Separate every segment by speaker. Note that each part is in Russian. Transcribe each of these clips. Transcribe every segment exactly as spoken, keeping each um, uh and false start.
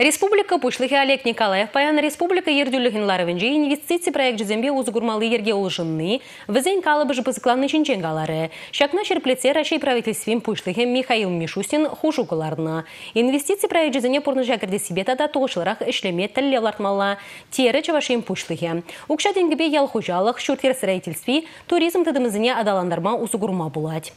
Speaker 1: Республика Пушлыхи Олег Николаев паян Республика Ердюлігін ларывенже инвестиции проект жезембе узгурмалы ерге олжынны, візен калыбыж бызыкланны чинченгалары. Шакна черплеце Рашей правительствен Пушлыхи Михаил Мишустин хушукаларна. Инвестиции проект жезене порны жакырды себе тада тоғышларах ішлеме тілле лартмалла. Тері чавашем Пушлыхи. Укша денгібе ял хужалық, шуртер строительстве, туризм тадымызыне адаландарма узгурма булать.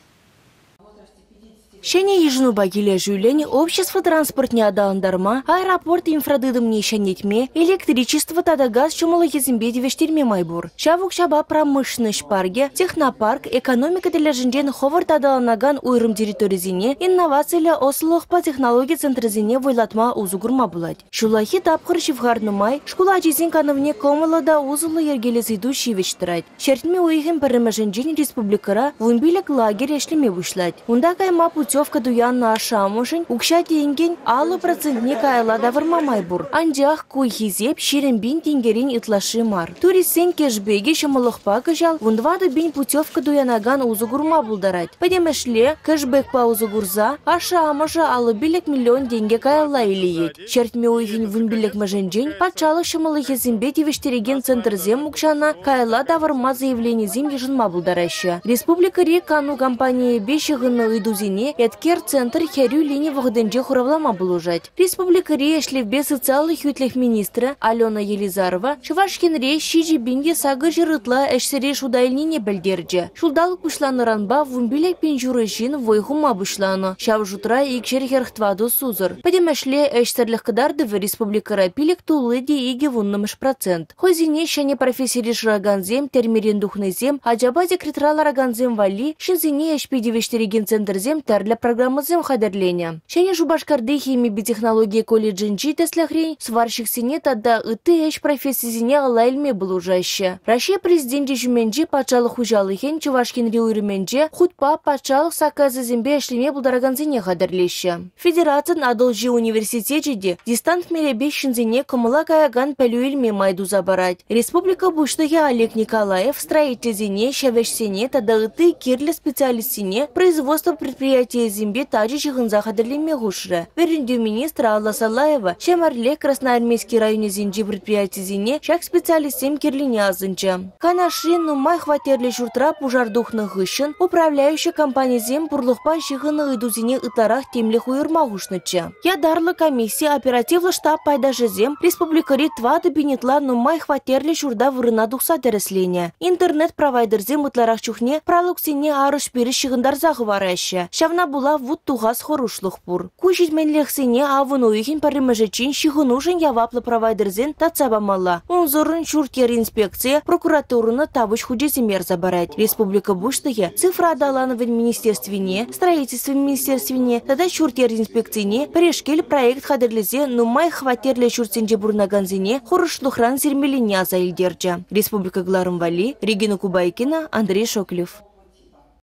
Speaker 2: Шене ежну багиле жюлени общество транспортне адаландарма, аэропорт инфрадыдымне шенетме, электричество тада газ чумалы езімбеде вештерме майбур. Шавук шаба промышленность парге, технопарк, экономика для жинжен ховард адаланаган уйрым территоризине, инновацияле ослых по технологии центризине войлатма узугурма булать. Шулахи тапхыр шивгарну май, шкула жезин кановне комалада узулы ергелес идущий вечтырать. Шертме уйхем парымажинжин республикара вунбилек лагерь эшлеме бушлать. Унда кайма путь Путевка дуянна ашамушин, укша денген алы процентне кайла давырма майбур. Анжах куйхизеп ширенбин тенгерин итлаши мар. Туристен кешбеге шамалықпа кыжал, вундвады бин путевка дуянаган узугурма булдарать. Падемешле кэшбэк па узугурза, ашамаша алы билек миллион денге кайла илиет. Шертме уйхин вунбилек маженжен, патшалы шамалыхе зимбе тевештереген центрзем укшана кайла давырма заявление зим ежынма булдараща. Республика Рекану компания бешігыны идузине Эткер центр херю линии вагденже хуравлама булужать. Республика Риешлевбе социальных ютлих министра Алена Елизарова Шывашкин Ре Шижи Бинге сагы жирытла эшсере шудайлине бельдерже. Шулдалық пушланы ранба вумбилек пенжурышин войхума бушланы. Шав жутра икшер херхтваду сузыр. Падемешле эшсерлих кадарды в республика Рапилек тулыди иги вуннымыш процент. Хозине шане профессии шраганзем, термерин духнезем, аджабазе критрала раганзем вали, шинзине эшпидевештереген центрзем для программы зем хадерления. Шене жубашкарды химии биотехнологии колледжинчи теслахрень сварщик сине тада ыты эш профессии зине алайльме булужаще. Россия президенти жуменджи пачалық хужалыхен чувашкин риурименджи худпа пачалық саказы зембе эшлеме булдараганзине хадерлеще. Федерациян адолжи университетеде дистант меребе шинзине кымыла каяган пәлюэльме майду забарать. Республика Буштыхи Олег Николаев строительзине шавешсене тада ыты кирле специалистине производство предприятия Зимбе таджи жиғынза қадырлеме ғушыры. Верендю министра Алла Салаева Шемарле Красноармейский районе зинджи предприятизине шак специалистем кирлине азынча. Канашрин нумай хватерле журтра пужардухны ғышын управляющая компания зем пурлықпа жиғыны ыдузине ытарах темле хуйырма ғушныча. Ядарлы комиссия оперативлы штаб пайда жезем республикари твады бинетла нумай хватерле журда вырына духса дәрісления. Интернет-провайдер зем ытларах чухне пралуксине арыш пері шығындар зағывараща. Шавна була вуд тугас хорушлых пур. Кучить менлехсене авыну ихин паримажечин шихунушен яваплы провайдерзен тацабамала. Унзорын чуртер инспекция прокуратурына табыш худеземер забарать. Республика Буштыхе цифра адаланы в министерствине, строительство в министерствине, тада чуртер инспекцине, перешкель проект хадерлезе нумай хватерле чуртсенже бурнаганзине хорушлыхран зермелиня заилдерджа. Республика Гларымвали, Регина Кубайкина, Андрей Шоклев.